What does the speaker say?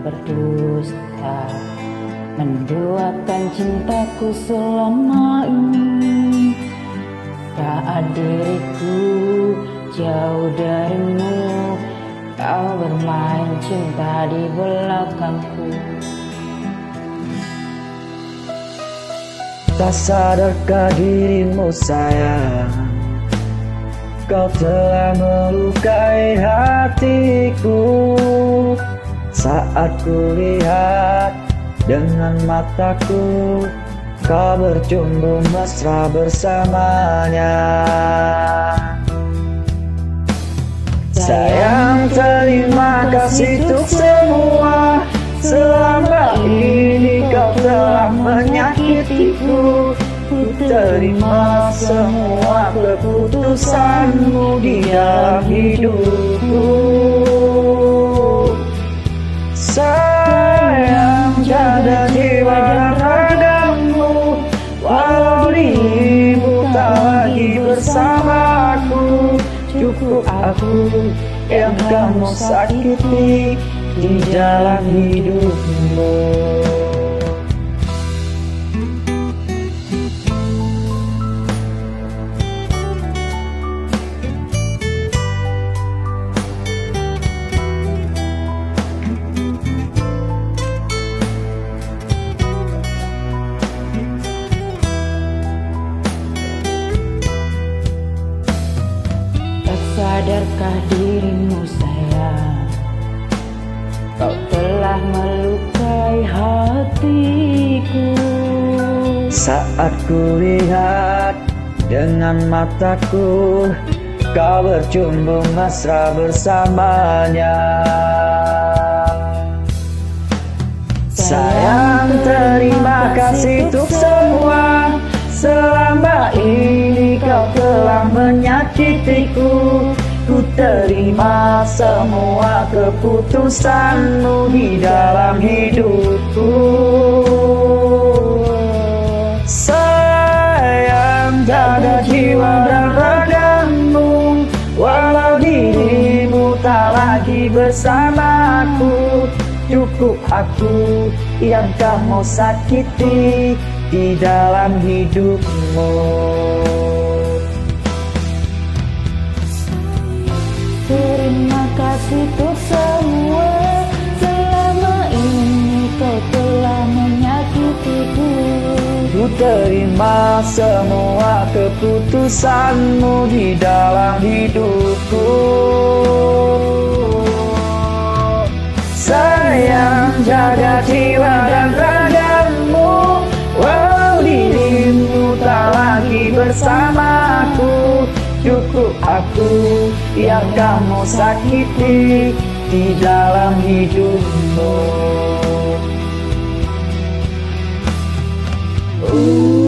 berdusta, menduakan cintaku selama ini. Saat diriku jauh darimu, kau bermain cinta di belakangku. Tak sadarkah dirimu sayang, kau telah melukai hatiku. Saat ku lihat dengan mataku, kau berjumpa mesra bersamanya. Sayang, terima kasih untuk semua. Selama ini kau telah menyakitiku. Ku terima semua keputusanmu di dalam hidupku. Sayang, jaga jiwa dan ragamu, walau dirimu tak lagi bersamaku. Cukup aku yang kamu sakiti di dalam hidupmu. Sadarkah dirimu sayang, kau telah melukai hatiku. Saat ku lihat dengan mataku, kau berjumpa mesra bersamanya. Sayang, terima kasih untuk semua. Selama ini kau telah menyakitiku. Ku terima semua keputusanmu di dalam hidupku. Sayang, jaga jiwa dan ragamu, walau dirimu tak lagi bersamaku. Cukup aku yang kamu sakiti di dalam hidupmu. Terima kasih untuk semua. Selama ini kau telah menyakitiku. Ku terima semua keputusanmu di dalam hidupku. Sayang, jaga jiwa dan ragamu, walau dirimu tak lagi bersamaku. Cukup aku yang kamu sakiti di dalam hidupmu.